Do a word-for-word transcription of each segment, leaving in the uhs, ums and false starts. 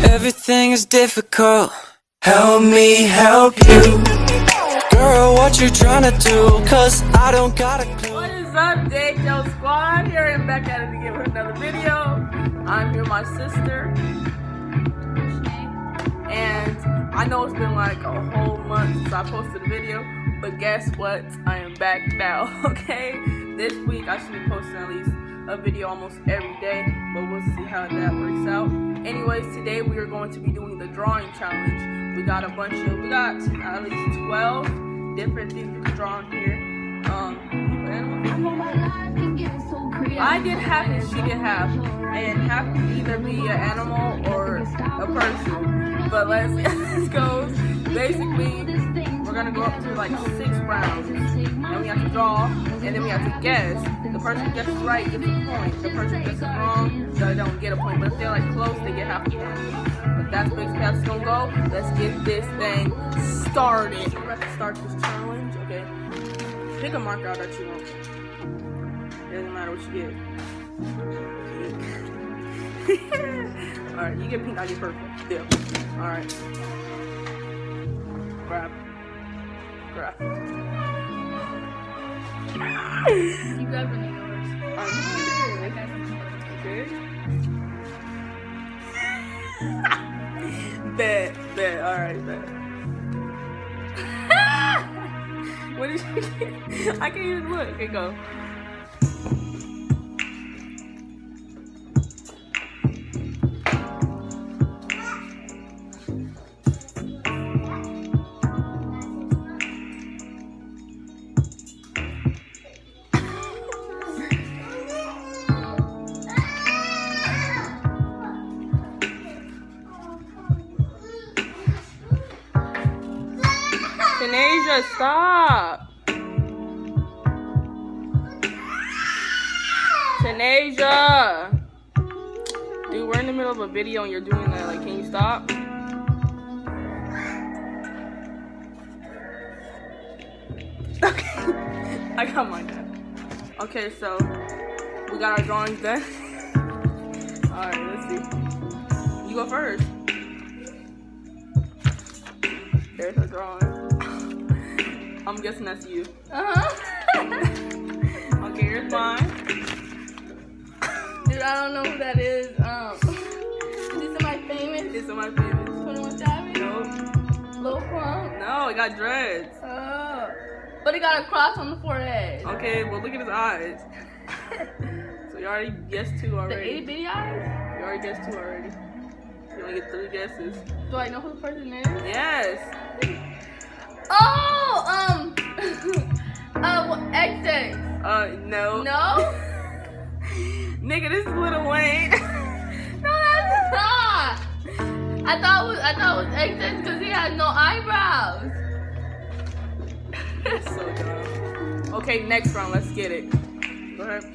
Everything is difficult. Help me help you. Girl, what you trying to do? Cause I don't got a clue. What is up, J H L Squad? Here and back at it again with another video. I'm here with my sister. And I know it's been like a whole month since I posted a video, but guess what? I am back now, okay? This week I should be posting at least a video almost every day, but we'll see how that works out. Anyways, today we are going to be doing the drawing challenge. We got a bunch of, we got at least twelve different things you can draw on here. Um, I did half and she did half, and half can either be an animal or a person. But let's, let's go. Basically, we're gonna go up to like six rounds, and we have to draw, and then we have to guess. The person who gets right gets a point. The person who gets it wrong, they don't get a point. But if they're like close, they get half a point. But that's basically how it's gonna go. Let's get this thing started. We're about to start this challenge. Okay, pick a marker out that you want. It doesn't matter what you get. All right, you get pink, I get purple. Deal. All right. Grab. Grab. You grab one of yours. Okay. Bet, bet, alright, bet. What did you get? I can't even look. Okay, go. Tanasia, stop! Tanasia! Dude, we're in the middle of a video and you're doing that. Like, can you stop? Okay. I got mine done. Okay, so we got our drawings done. Alright, let's see. You go first. There's our drawing. I'm guessing that's you. Uh-huh. Okay, here's mine. Dude, I don't know who that is. Um, is this somebody famous? It's my favorite. twenty-one Savage? Nope. Lil Pump? No, it got dreads. Oh. But it got a cross on the forehead. Okay, well look at his eyes. So you already guessed two The already. itty bitty eyes? You already guessed two already. You only get three guesses. Do I know who the person is? Yes. Oh, um, uh, what, X X. Uh, no. No? Nigga, this is Lil Wayne. No, that's not. I thought it was, I thought it was X X because he had no eyebrows. That's so dumb. Okay, next round. Let's get it. Go ahead.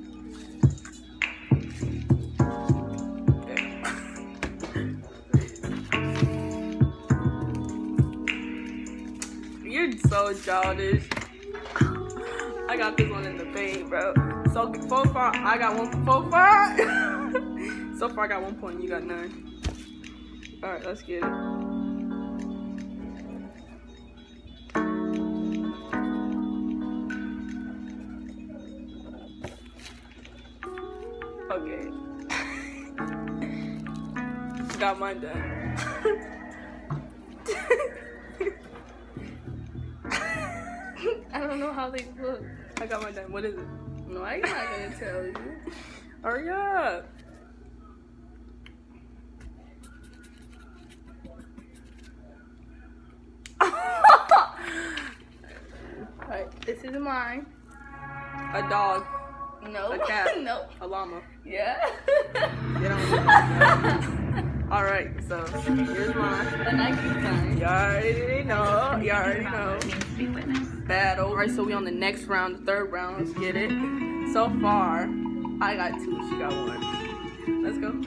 You're so childish. I got this one in the paint, bro. So so far, I got one. So far, so far I got one point. You got none. All right, let's get it. Okay. Got mine done. I don't know how they look. I got mine done. What is it? No, I'm not gonna tell you. Hurry up. Alright, this is mine. A dog. No. A cat. No. A llama. Yeah. You don't All right, so here's mine. A Nike sign. You already know. You already know. Battle. All right, so we on the next round, the third round. Let's get it. So far, I got two. She got one. Let's go.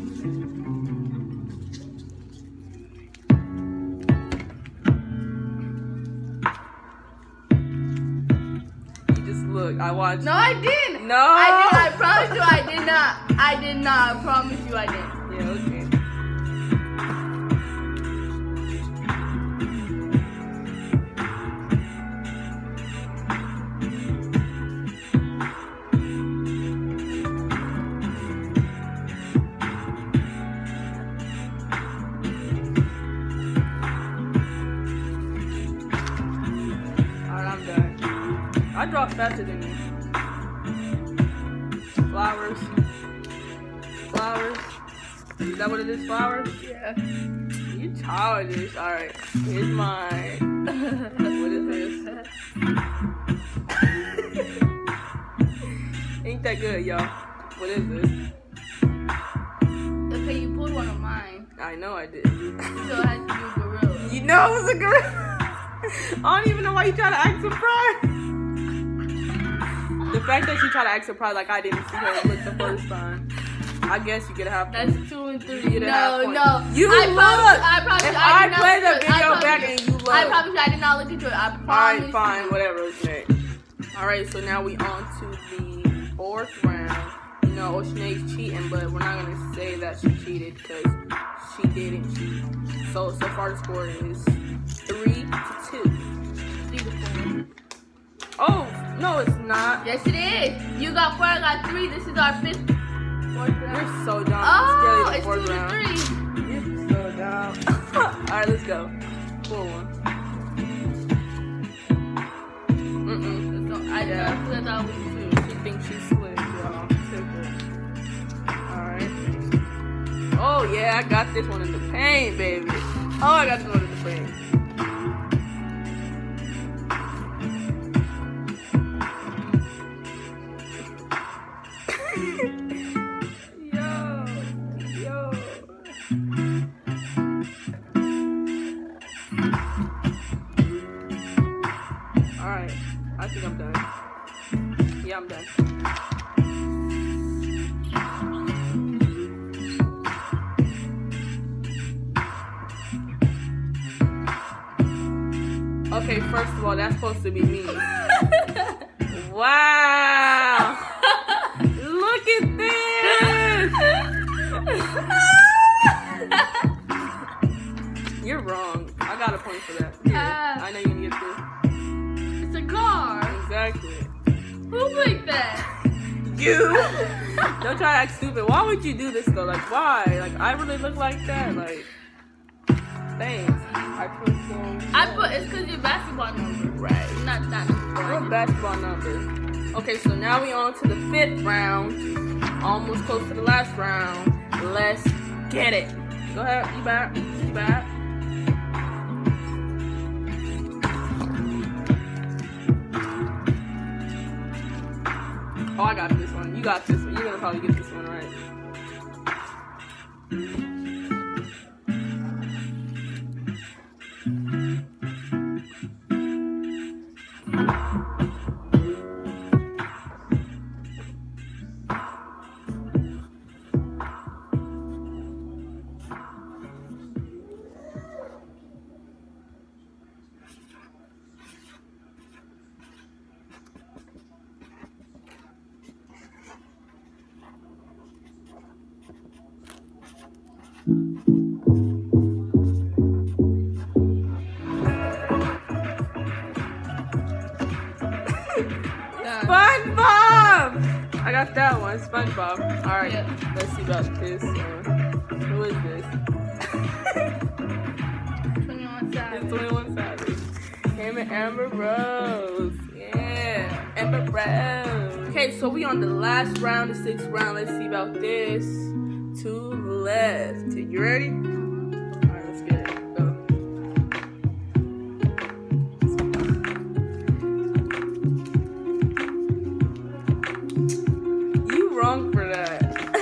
You just look. I watched. No, I didn't. No. I did. I promise you, I did not. I did not. I promise you, I didn't. Yeah, okay. I draw faster than you. Flowers. Flowers. Is that what it is? Flowers? Yeah. You childish. Alright. Here's mine. What is this? Ain't that good, y'all? What is this? Okay, you pulled one of mine. I know I did. So it has to be a gorilla. You know it was a gorilla. I don't even know why you try to act surprised. The fact that you try to act surprised like I didn't see her look the first time. I guess you get a half point. That's two and three. You get a no, half point. no. You I look. Promise, I promise If you, I, I, did play not the look. video I back you. and you look. I promise you, I did not look into it. I promise. Alright, fine, whatever. Okay. Alright, so now we on to the fourth round. You know, Oceanae's cheating, but we're not gonna say that she cheated because she didn't cheat. So so far the score is three to two. Oh no, it's not. Yes, it is. You got four, I got three. This is our fifth. Fourth round. You're so dumb. Oh, it's it's two to three. You're so dumb. Alright, let's go. Pull one. Mm-mm. So I Yeah. thought that was two. She thinks she's slick, y'all. Alright. Oh yeah, I got this one in the paint, baby. Oh, I got this one in the paint. Yo, yo. Alright, I think I'm done. Yeah, I'm done. Okay, first of all, that's supposed to be me. Wow! Look at this! You're wrong. I got a point for that. Here, Ah. I know you can get this. It's a car. Exactly. Who picked that? You! Don't try to act stupid. Why would you do this though? Like, why? Like, I really look like that? Like, thanks. I put some. I put it's because your basketball number. Right. Not that What number. basketball number? Okay, so now we on to the fifth round. Almost close to the last round. Let's get it. Go ahead. You back. You back. Oh, I got this one. You got this one. You're gonna probably get this one right. SpongeBob! I got that one, SpongeBob. Alright, Yeah. let's see about this. Uh, who is this? twenty-one It's twenty-one Savage. Him and Amber Rose. Yeah, Amber Rose. Okay, so we on the last round, the sixth round. Let's see about this. Two left. You ready? Alright, let's get it. Go. You wrong for that.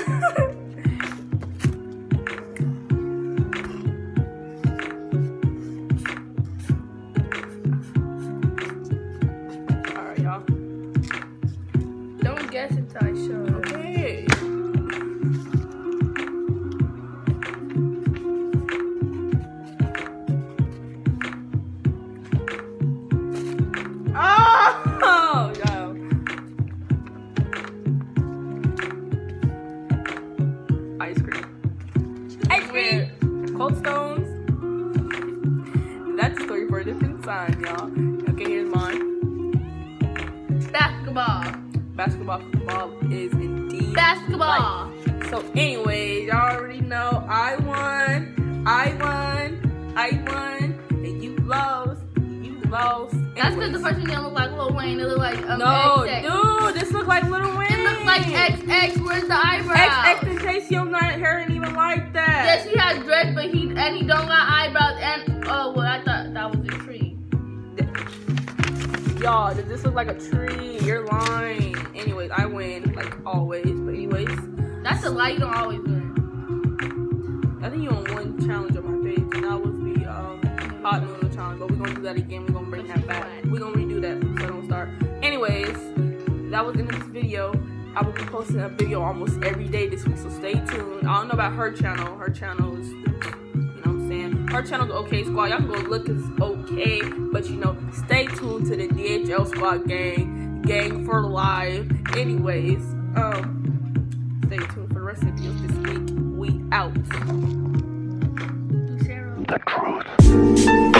Alright, y'all. Don't guess until I show it. Okay. Oh, no. Ice cream. Ice cream. Cold Stones. That's a story for a different time, y'all. Okay, here's mine. Basketball. Basketball football is indeed Basketball. life. So anyways, y'all already know I won. I won. I won. And you lost. You lost. That's because Anyways. the person didn't look like Lil Wayne. Wayne. It looked like um, No, X X. dude, this look like Lil Wayne. It looked like X X. Where's the eyebrow? X X and Tayshion not hair ain't even like that. Yes, he has dreads, but he and he don't got eyebrows. And oh, well, I thought that was a tree. Y'all, does this look like a tree? You're lying. Anyways, I win like always. But anyways, that's a lie. You don't always win. I think you won one challenge on my page, and that was the um, hot noodle challenge. But we're gonna do that again. We're gonna bring that back. We're gonna redo that so I don't start. Anyways, that was in this video. I will be posting a video almost every day this week, so stay tuned. I don't know about her channel. Her channel is, you know what I'm saying? Her channel's okay squad. Y'all can go look, it's okay. But you know, stay tuned to the D H L squad gang, gang for life. Anyways, um, stay tuned for the rest of the videos this week. We out. Cheryl. The truth.